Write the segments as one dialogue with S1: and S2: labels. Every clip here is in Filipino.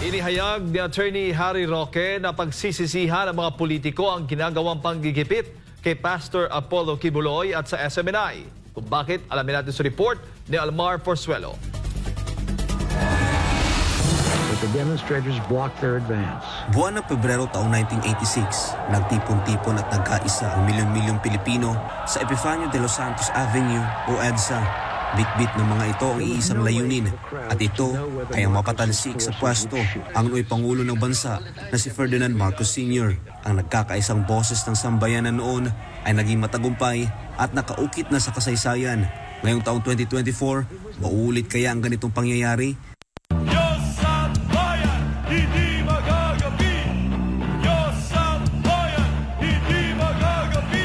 S1: Inihayag ni Attorney Harry Roque na pagsisisihan ng mga politiko ang ginagawang panggigipit kay Pastor Apollo Kibuloy at sa SMNI. Kung bakit, alamin natin sa report ni Almar Porzuelo.
S2: But the demonstrators blocked their advance.
S3: Buwan ng Pebrero taong 1986, nagtipon-tipon at nagkaisa ang milyon-milyong Pilipino sa Epifanio de los Santos Avenue o EDSA. Bitbit ng mga ito ang iisang layunin at ito ay ang mapatalsik sa pwesto ang noy Pangulo ng Bansa na si Ferdinand Marcos Sr. Ang nagkakaisang boses ng sambayanan noon ay naging matagumpay at nakaukit na sa kasaysayan. Ngayong taong 2024, mauulit kaya ang ganitong pangyayari?
S4: Diyos sa bayan, hindi magagapi! Diyos sa bayan, hindi magagapi!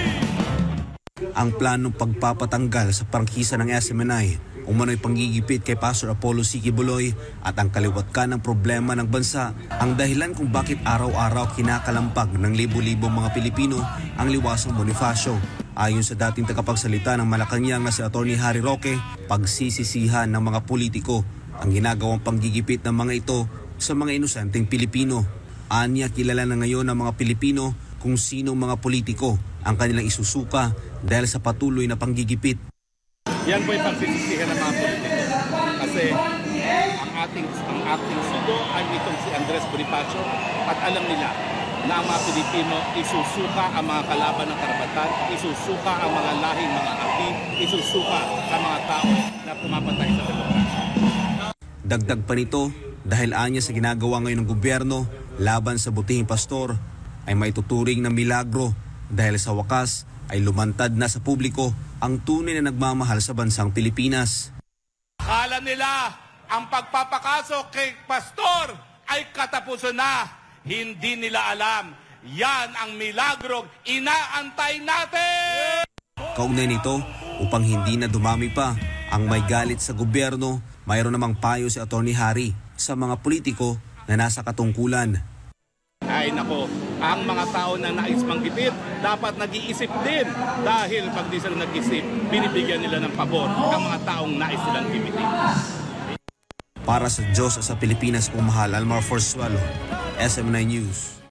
S3: Ang planong pagpapatanggal sa prangkisa ng SMNI, umano'y panggigipit kay Pastor Apollo C. Kibuloy at ang kaliwatkan ng problema ng bansa ang dahilan kung bakit araw-araw kinakalampag ng libo-libong mga Pilipino ang liwasang Bonifacio. Ayon sa dating tagapagsalita ng Malacanang na si Attorney Harry Roque, pagsisisihan ng mga politiko ang ginagawang panggigipit ng mga ito sa mga inosenteng Pilipino. Anya, kilala na ngayon ng mga Pilipino kung sinong mga politiko ang kanilang isusuka dahil sa patuloy na panggigipit.
S5: Yan po yung pagsisisihan ng mga politiko. Kasi ang ating sugo ay itong si Andres Bonifacio at alam nila na ang mga Pilipino isusuka ang mga kalaban ng karapatan, isusuka ang mga lahing mga api, isusuka ang mga tao na pumapatay sa demokrasya.
S3: Dagdag pa nito, dahil anya sa ginagawa ngayon ng gobyerno laban sa butihing pastor, ay maituturing na milagro dahil sa wakas ay lumantad na sa publiko ang tunay na nagmamahal sa bansang Pilipinas.
S5: Akala nila ang pagpapakasok kay pastor ay katapusan na. Hindi nila alam. Yan ang milagro inaantay natin!
S3: Kaugnay nito, upang hindi na dumami pa ang may galit sa gobyerno, mayroon namang payo si Attorney Harry sa mga politiko na nasa katungkulan.
S5: Ay nako, ang mga tao na nais manggipit dapat nag-iisip din dahil pag di sila nag-isip, binibigyan nila ng pabor ang mga taong nais silang gipitin.
S3: Para sa Diyos at sa Pilipinas kung mahal, Almar Porzuelo, SMNI News.